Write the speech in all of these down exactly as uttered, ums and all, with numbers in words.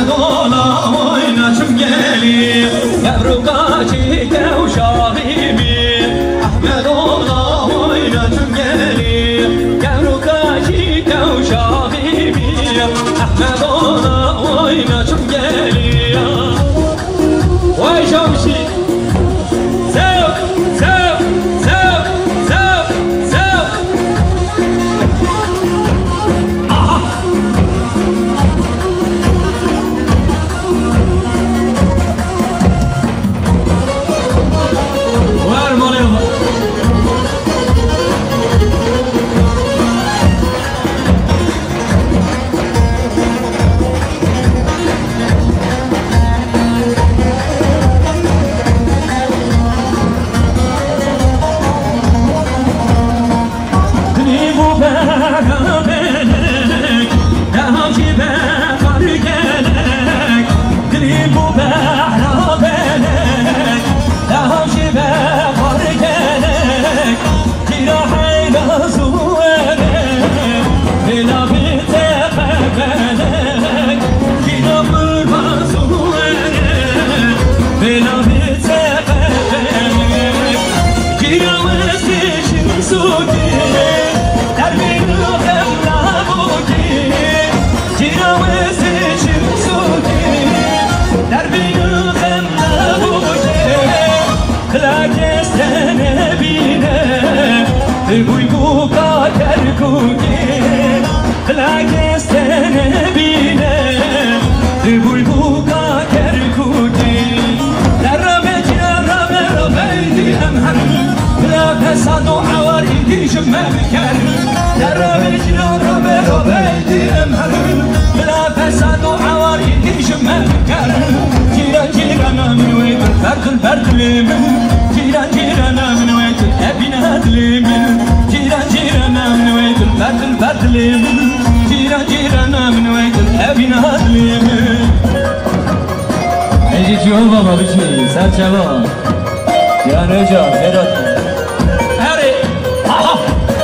Ahmet ola oynaşım gelir Yavru kaçı kevşahimi Ahmet ola oynaşım gelir Yavru kaçı kevşahimi Ahmet ola oynaşım gelir Vay şamşi Sevk, sevk, sevk, sevk, sevk Aha Var mı oraya bak Buybu kader kuki Lagestene bine Buybu kader kuki Derrabe cerrabe rabeydi emher La fesadu avaridi jemme biker Derrabe cerrabe rabeydi emher La fesadu avaridi jemme biker Ciran cirana min veydir ferdül ferdülimin Ciran cirana min veydir ebine edlimin Ciran cirana min veydir ferdül ferdülimin Ciran cirana min veydir ebine edlimin Eci Cihan baba biçi sen çaba Cihan Hoca Berat Heri aha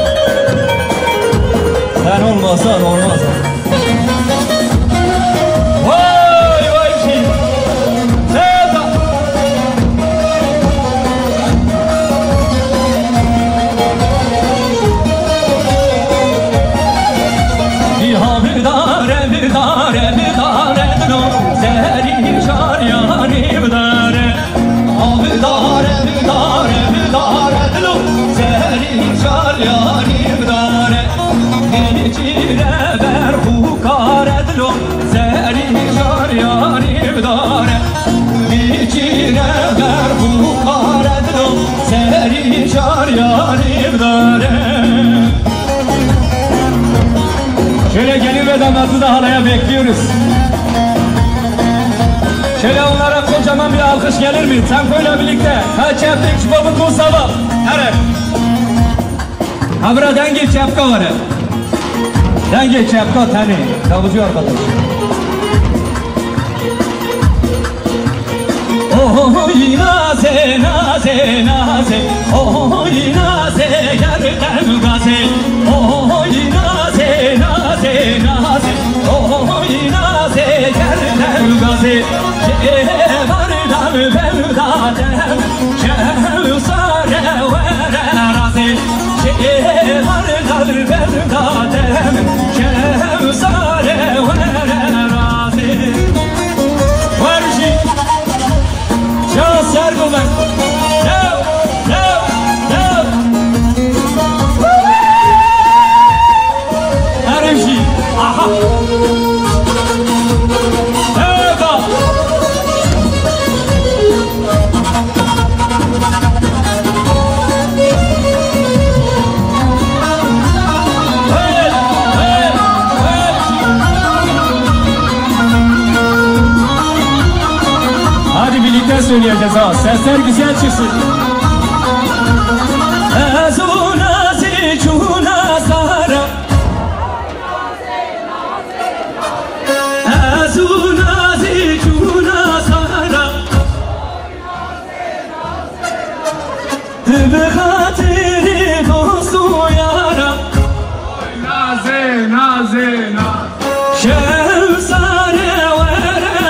Sen olmasan olmaz Vay vay şey Sevda Biha bidare bidare bidare dino Zehri şar yani bidare Bidare bidare bidare dino Zehri şar yani bidare Geçire ber hukare dino Zehri şar yani bidare Geçire ber hukare dino Zehri şar yani bidare Şöyle gelin ve damatı da halaya bekliyoruz. Şöyle onlara kocaman bir alkış gelir mi? Tankoyla birlikte. Kaç yaptık şu babı kusaba. Evet. Habra denge çapka var. Denge çapka tane. Kavucu arkadaş. Oh naze naze naze. Oh naze yerden gaze. Oh naze naze naze. Oh naze yerden gaze. Şehvardan bevdadem. Şehvsare vere raze. Şehvardan bevdadem. Şehvsare vere raze. Varşi. Şans Sergumen. Dev, dev, dev. Arifşi. Aha. Devda. Hadi birlikte söyleyeceğiz ha. Sesler güzel çıksın. Ezuna zicuna zara Ezuna zicuna zara Bi hatiri dostu yara Naze naze naze Şevsare vere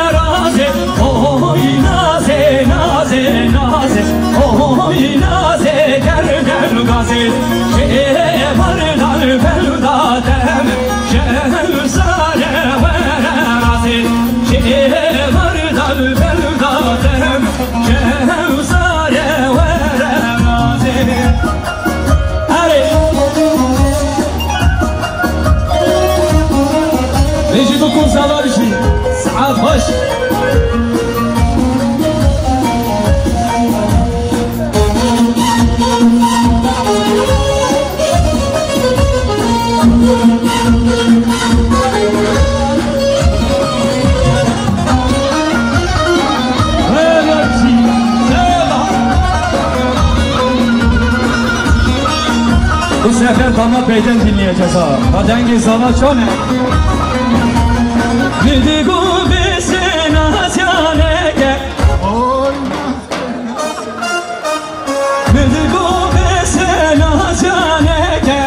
Bu sefer damat beyden dinleyeceğiz ha. Hadengi sana çone. Müdüğü besin azyanege. Müdüğü besin azyanege.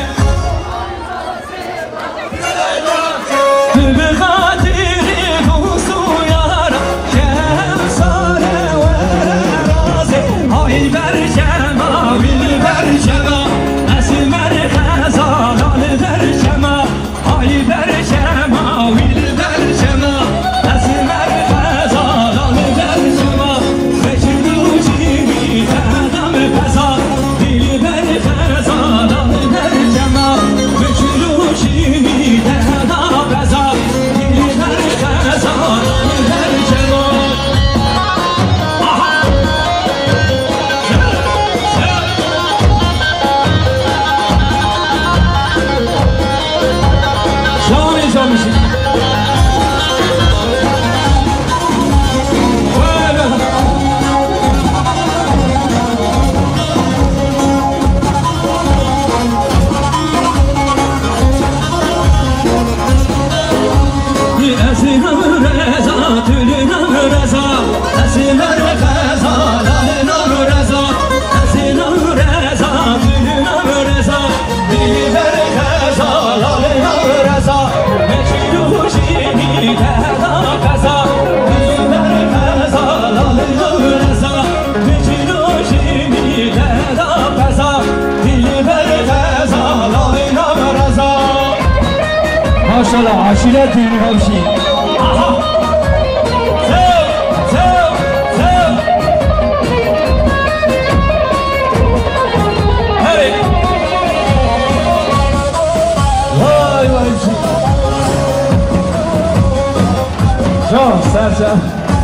Tübü hatiri kusu yara. Kevsare ve razi. Ay berkema, bil berkema. Maşallah aşiret düğünü hemşi. Aha. Sev, sev, sev. Hey. Vay vay. Çok sersen.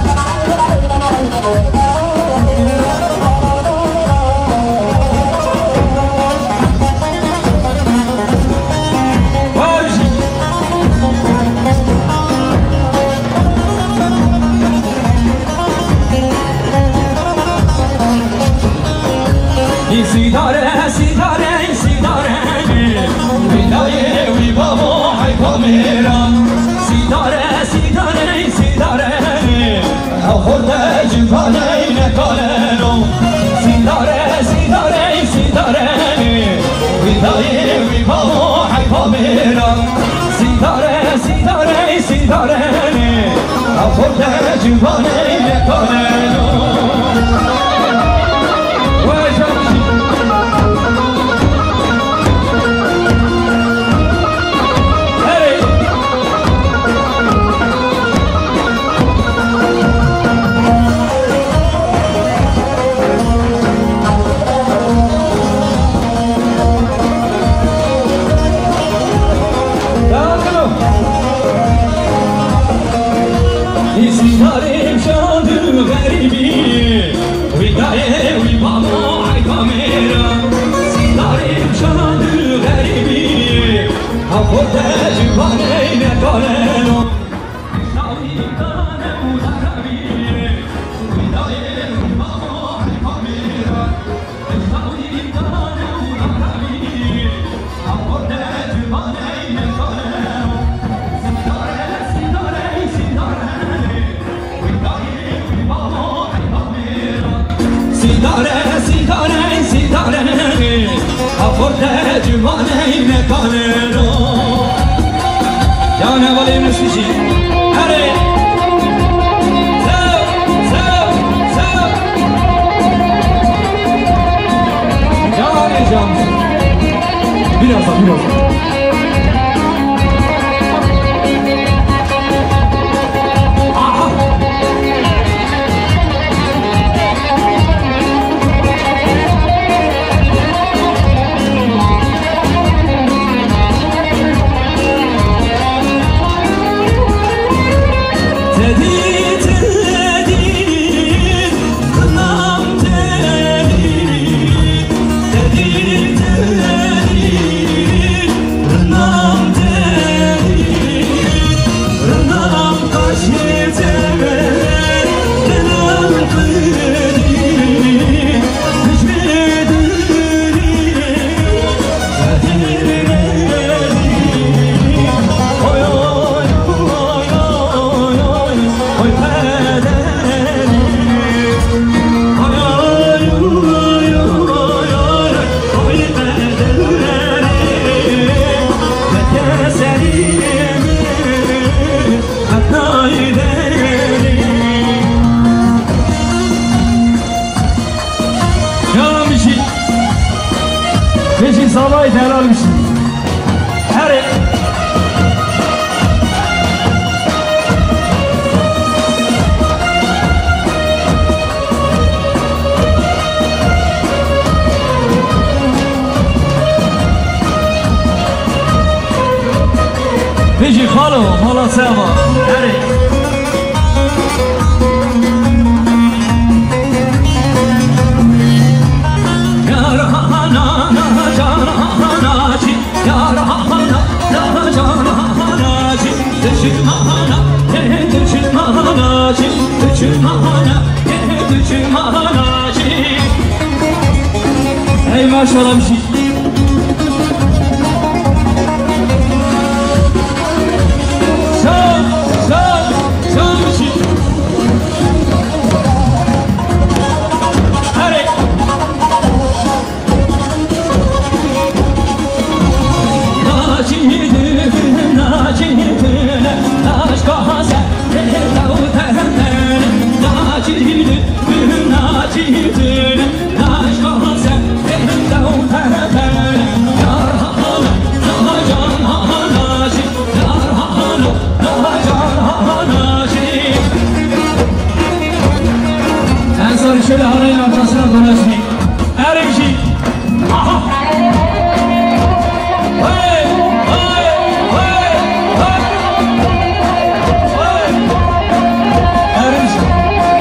Sidare, sidare, sidare, vidaye, vivamo, hai camera. Sidare, sidare, sidare, ahorde civane ne kalero. Sidare, sidare, sidare, vidaye, vivamo, hai camera. Sidare, sidare, sidare, ahorde civane ne kalero. Sidarim şadı garibi, vidaye vivamo ay kamera. Sidarim şadı garibi, aforde civane ne kaleno. Şavitane udarabi, vidaye vivamo ay kamera. Şavitane udarabi, aforde civane ne kaleno. Sidare, sidare, sidare. Sidare, sidare, sidare, aforde civane ne kalero. Ya ne valim nesici, hare. Sev, sev, sev. Ya ne cam. Biraz da, biraz da. Dedi helal bir şey. Hadi. بيجي خالو خالو سامة هري يا رحانا جانا جي يا رحانا جانا جي تشي مانا تشي مانا جي تشي مانا تشي مانا جي اي ما شاء الله مشي şöyle harayın ortasına dolaşmayın. Her bir şey. Aha. Hey, hey, hey, hey. Hey. Her bir şey.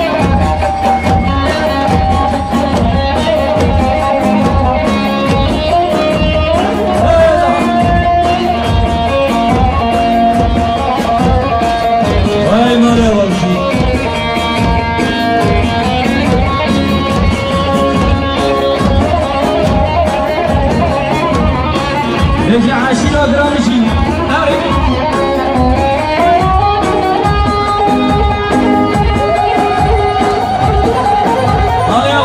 Hey, merhaba bir şey. رجع عشرين جرام شيء أعرف ها يا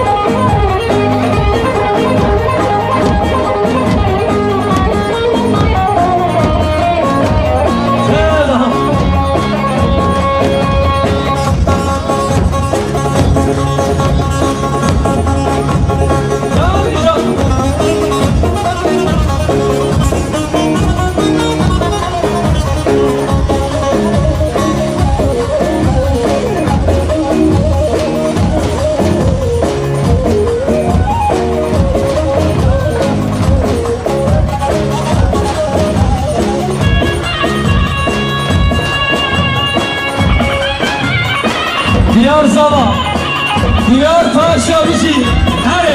Diyar Zava, Diyar Taşa bizi, hadi.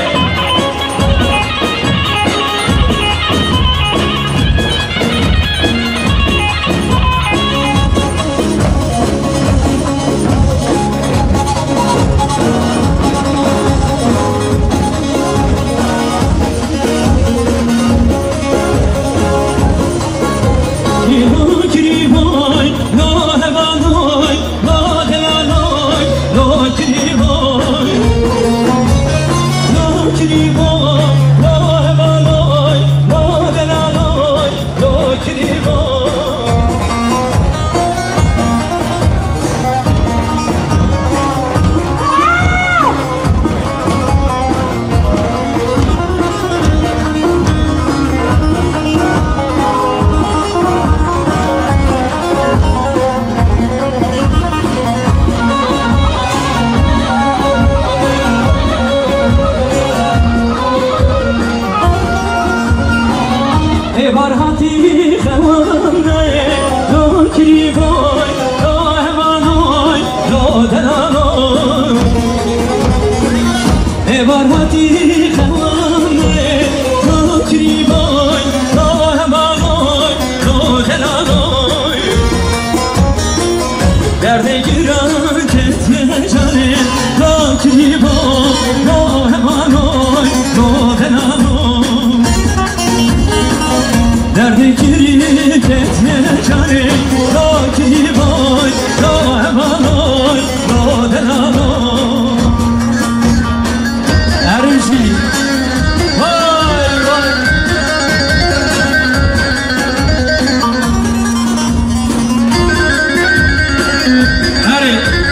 برهاتی خوانه لو کریبای لو همانای لو دلانای برهاتی خوانه لو کریبای لو همانای لو دلانای درد گیران کتن جانه لو کریبای لو همانای لو دلانای درد گیری کتنه جانی را کی بای را همانای را دلانای ارشی وای وای هری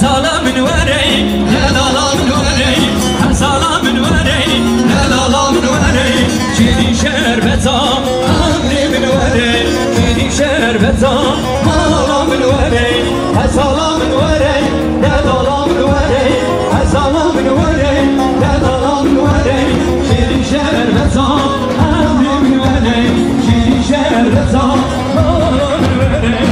هسالا من وري لا لا لا من وري هسالا من وري لا لا لا من وري جيني شربتا أمري من وري جيني شربتا مالا من وري هسالا من وري لا لا لا من وري هسالا من وري لا لا لا من وري جيني شربتا أمري من وري جيني شربتا مالا من وري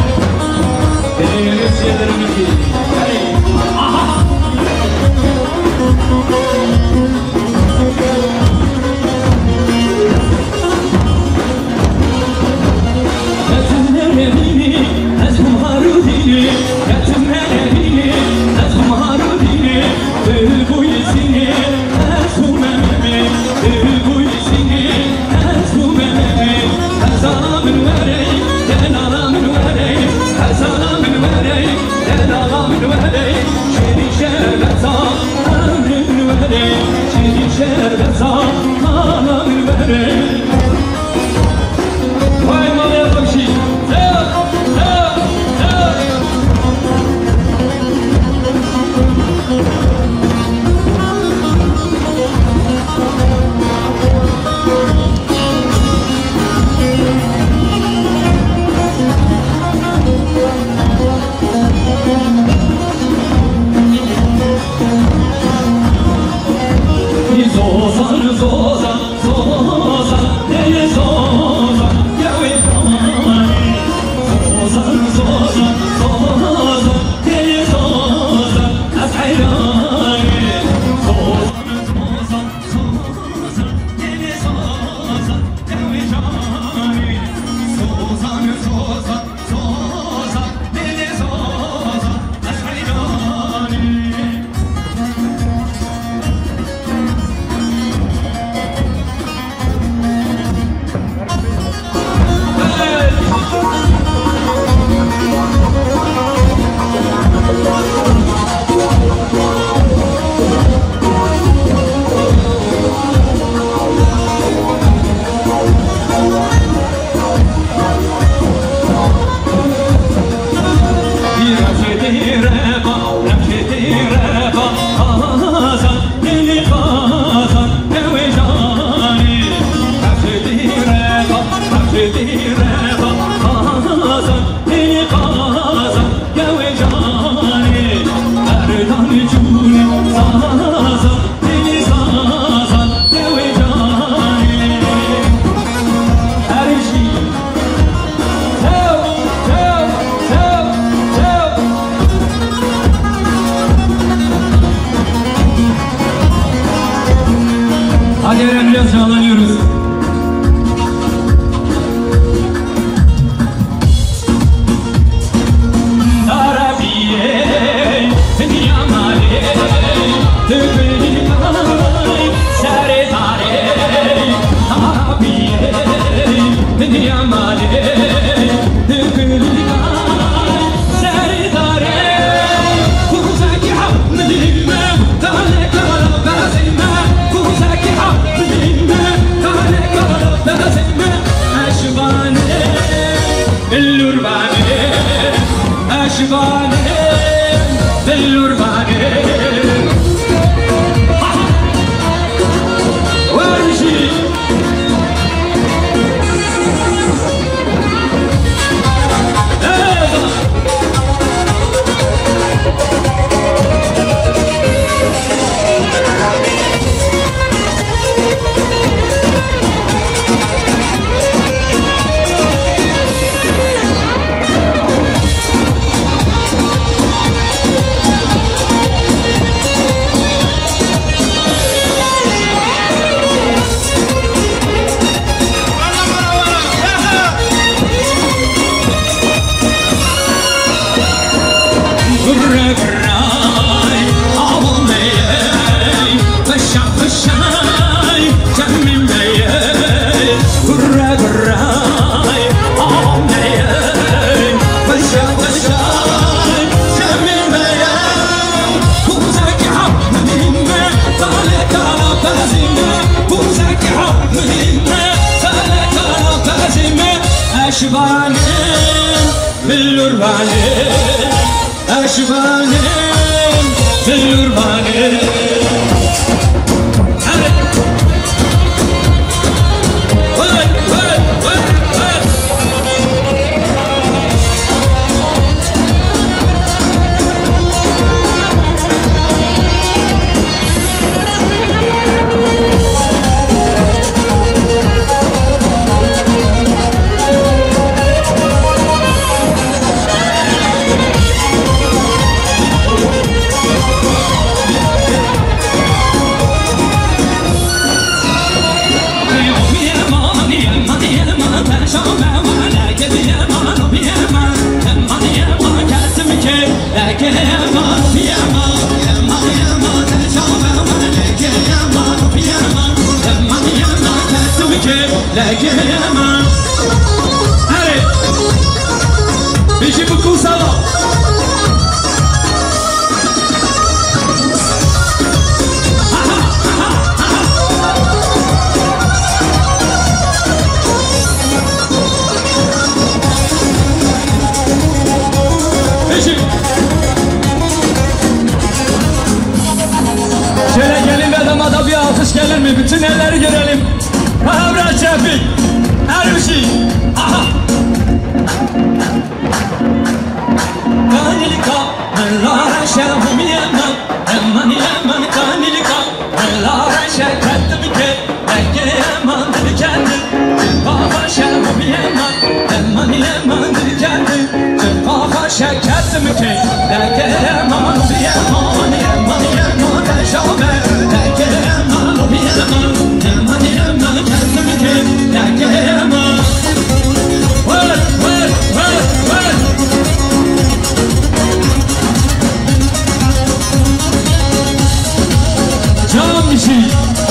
biraz canlanıyoruz. أشباني باللرباني أشباني الورماني لكن يا ما هاي بيجي بكو صلاة بيجي şöyle gelin ve damada bir alkış gelir mi? Bütün elleri görelim. Mahavra Şefik, her bir şey. Aha. Kanilika, Lara Şefim yemem, Eman yemem kanilika, Lara Şefettim ki, Ege yeman dedi kendi. Baba Şefim yemem, Eman yeman dedi kendi. Baba Şefettim ki, Ege yeman dedi yeman, Eman yeman dedi şabe, Ege yeman dedi yeman, Eman yeman kendim ki, Ege yeman. Vır vır vır vır. Can bir şey.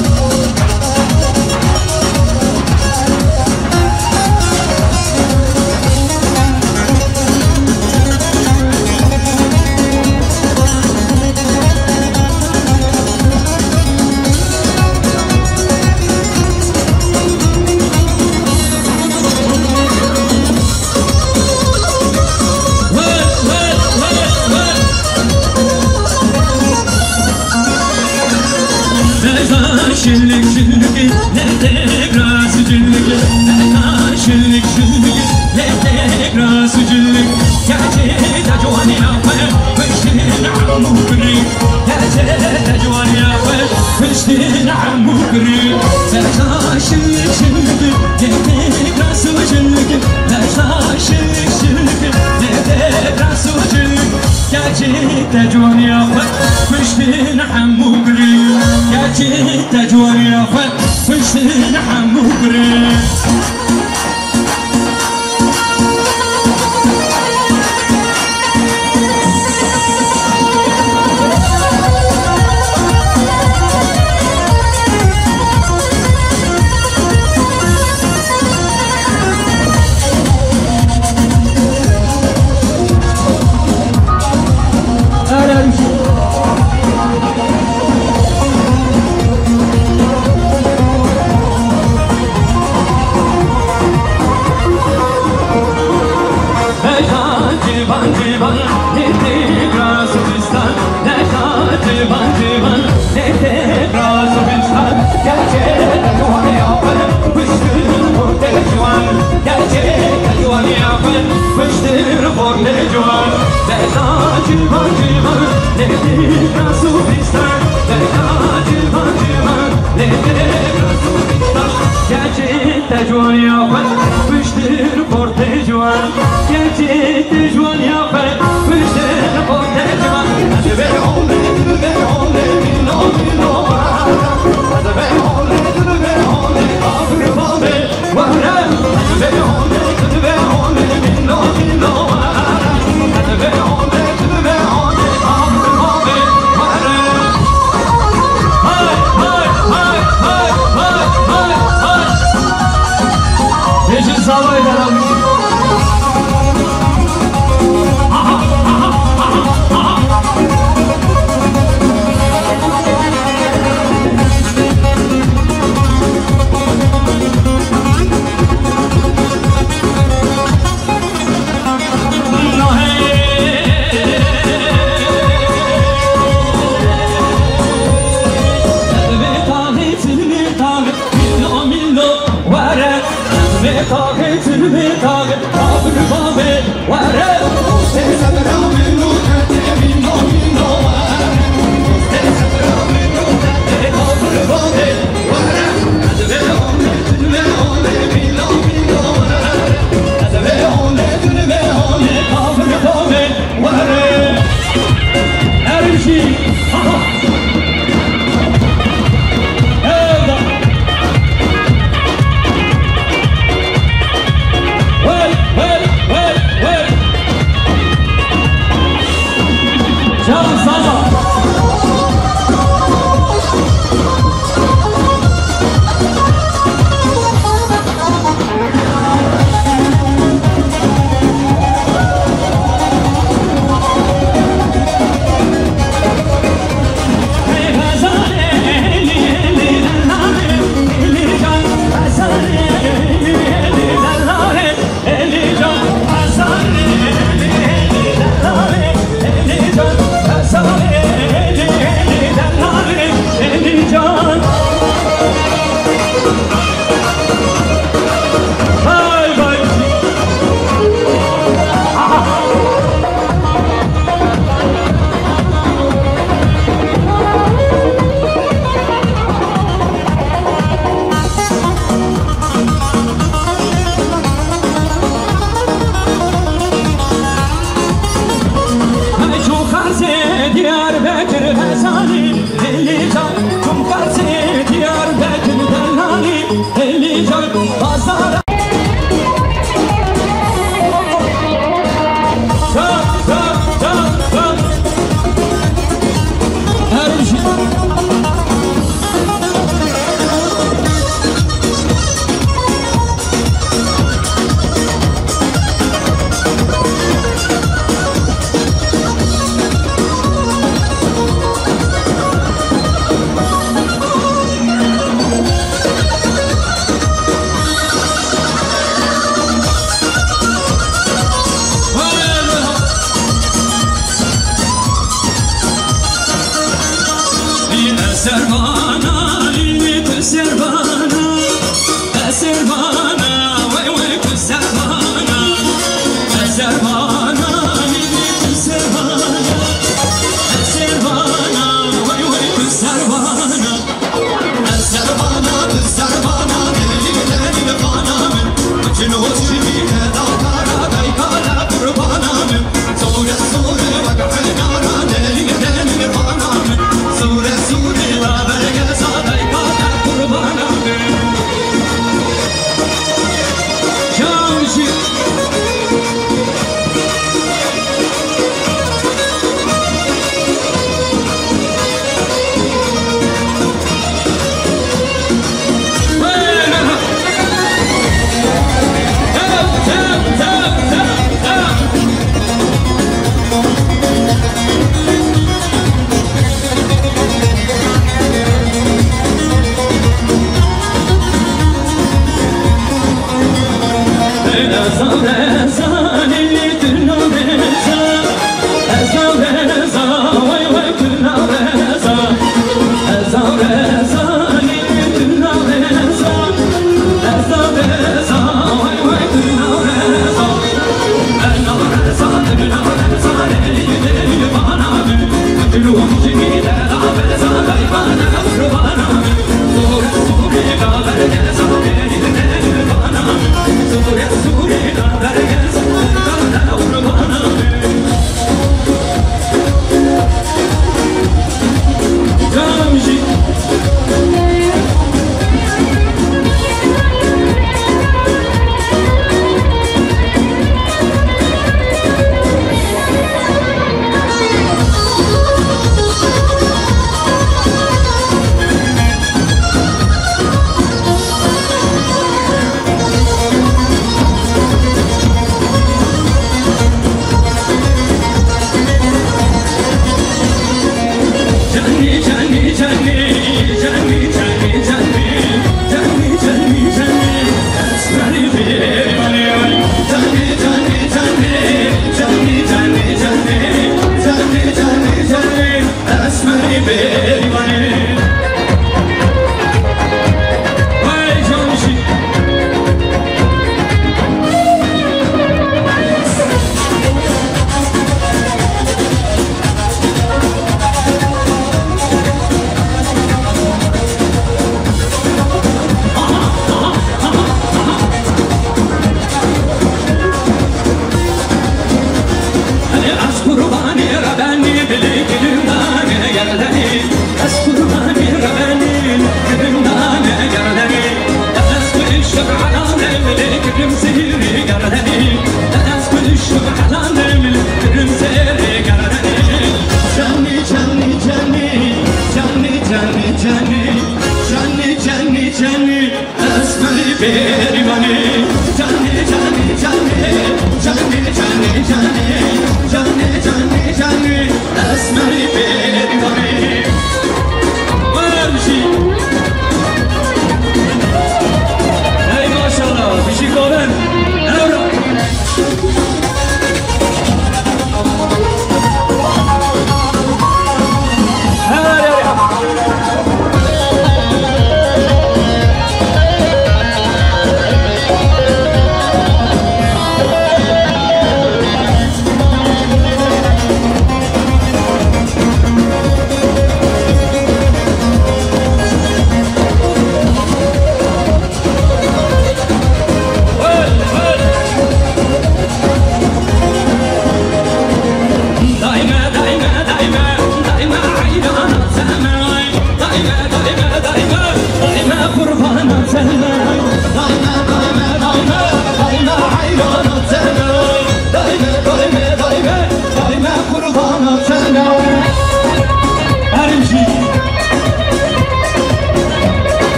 Şillik şillik nerede grası cüllik Eka şillik şillik nerede grası cüllik Gerçekte cuan yapar Fıştın amukri Gerçekte cuan yapar Fıştın amukri Eka şillik şillik nerede grası cüllik Eka şillik şillik nerede grası cüllik Gerçekte cuan yapar Fıştın amukri Gerçekte cuan yapar Fıştın amukri Gerçekte cuan yapar, fıştır porte cuan. Gerçekte cuan yapar, fıştır porte cuan. Hadi be olde, hadi be olde, minno minno vara. Hadi be olde, hadi be olde, afır olde vara. Hadi be olde, hadi be olde, minno minno vara. Hadi be olde, hadi be olde, afır olde vara. Hay hay hay hay hay hay hay.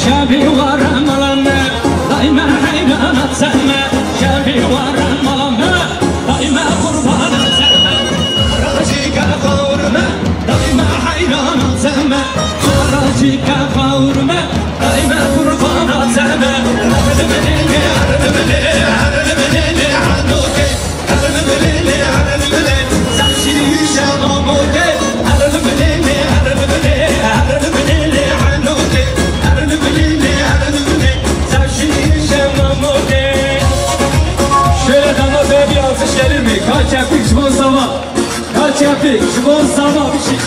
شبی وارم ملمه دایما حیرانت سمه شبی وارم ملمه دایما قربانت سمه راجی که خورمه دایما حیرانت سمه راجی که خورمه دایما قربانت سمه هرد بلیلی هرد بلیلی هرد بلیلی هنوکه هرد بلیلی هرد بلیلی زمشیری شماموکه هرد بلیلی هرد بلیلی هرد بلیلی هنوکه هرد بلیلی هرد بلیلی زمشیری شماموکه شöyle damat bir alkış gelir mi? Kaç yapık şu bol zaman kaç yapık şu bol zaman bir şey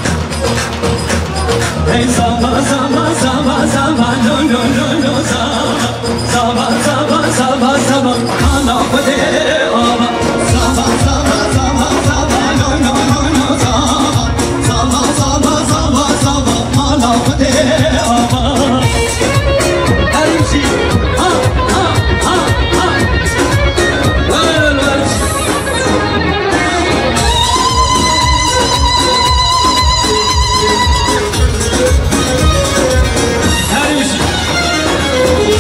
hey zaman zaman zaman zaman no no no no zaman zaman zaman zaman zaman ana pade ama zaman zaman zaman zaman no no no no zaman zaman zaman zaman zaman ana pade ama her şey ha ha ha ha well well her şey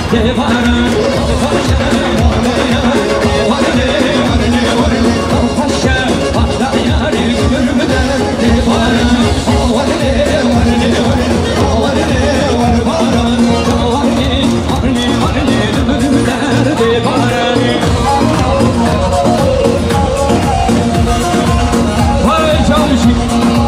devaran Paşa Paşa hatta yâri görmeden devaran Varne varne varne var varan Varne varne varne görmeden devaran Vay çalışın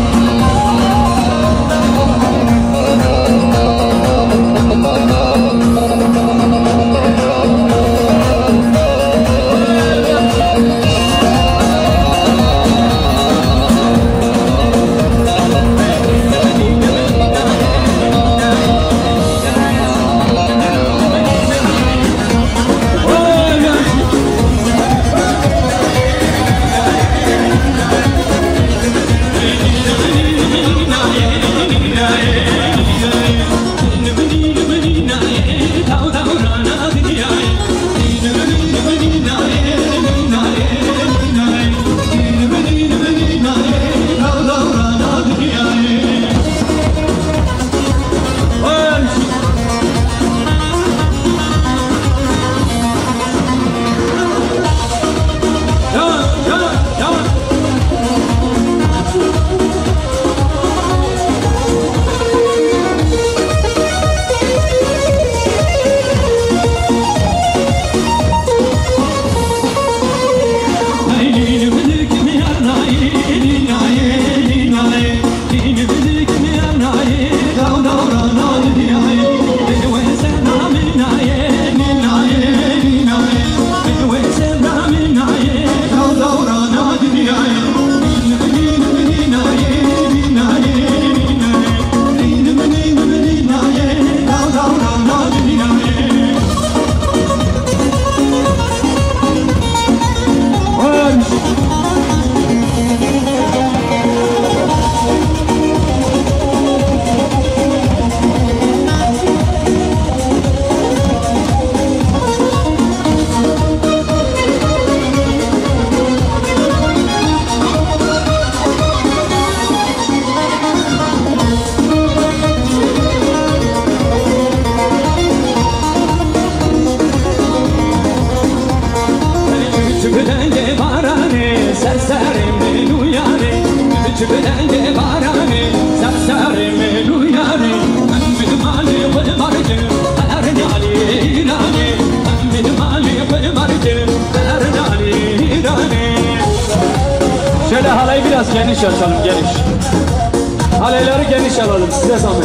Şöyle halayı biraz geniş açalım, geniş. Halayları geniş alalım, size zahmet.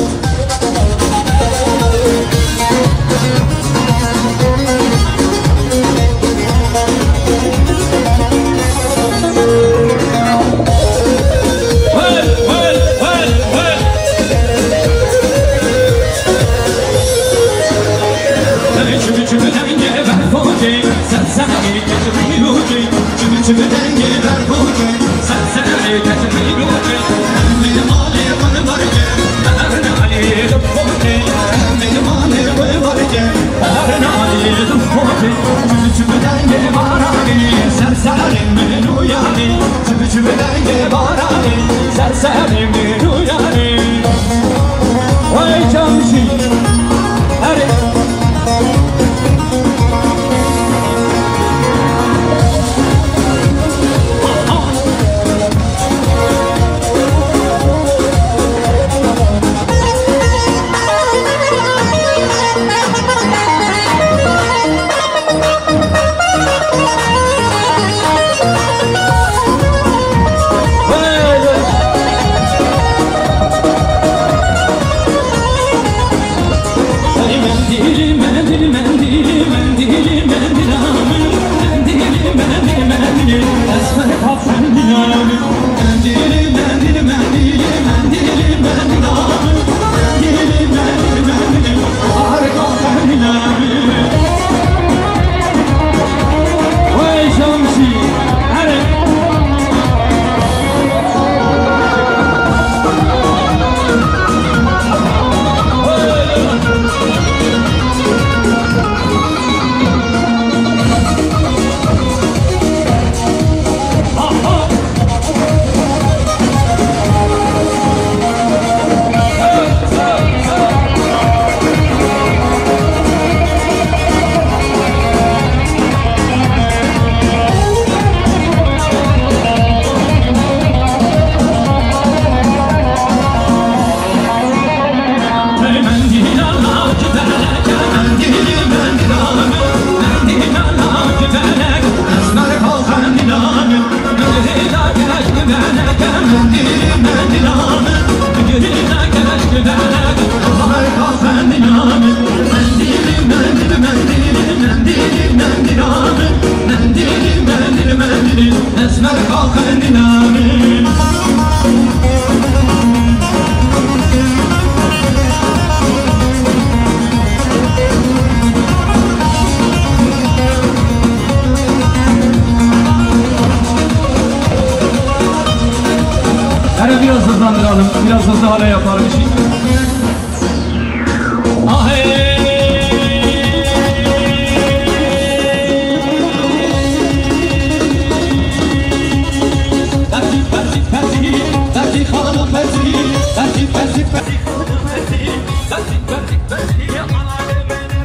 يا على من